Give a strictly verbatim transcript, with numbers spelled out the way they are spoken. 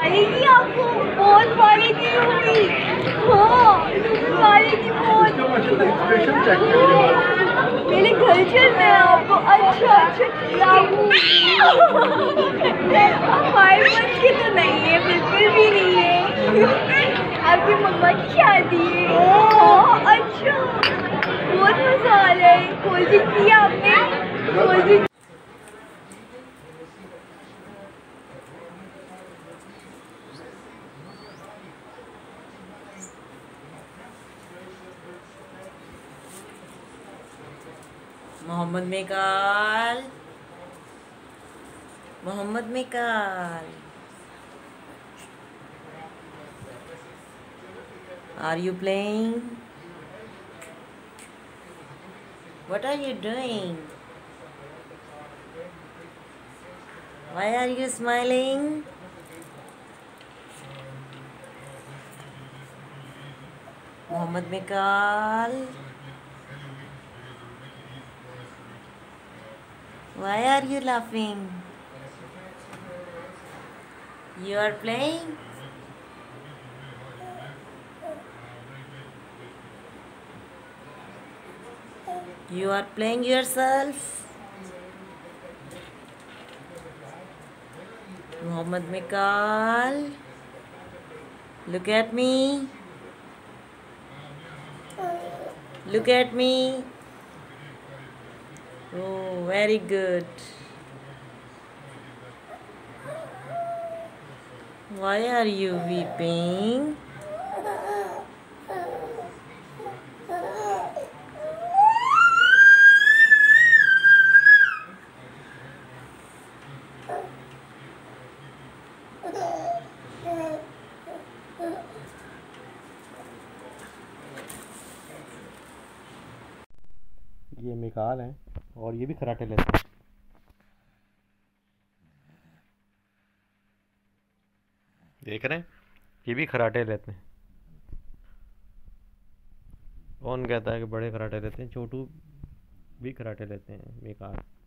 मारेगी आपको, बहुत मारेगी होगी। हाँ मारेगी बहुत। मेरे घर चलना है आपको। अच्छा अच्छा लाऊं। फाइव मंथ की तो नहीं है, बिल्कुल भी नहीं है। आपकी मम्मा की शादी है। हाँ अच्छा, बहुत मजा आ रहा है। कोल्ड ड्रिंक पिया आपने? Cold drink Mohammad Mekal, Mohammad Mekal, are you playing? What are you doing? Why are you smiling? Mohammed Mekaal, why are you laughing? You are playing? You are playing yourself? Mohammed Mekaal, look at me. Look at me. Oh, very good. Why are you weeping? ये मिकाल हैं और ये भी खराटे लेते हैं। देख रहे हैं, ये भी खराटे लेते हैं। कौन कहता है कि बड़े खराटे लेते हैं? छोटू भी खराटे लेते हैं मिकाल।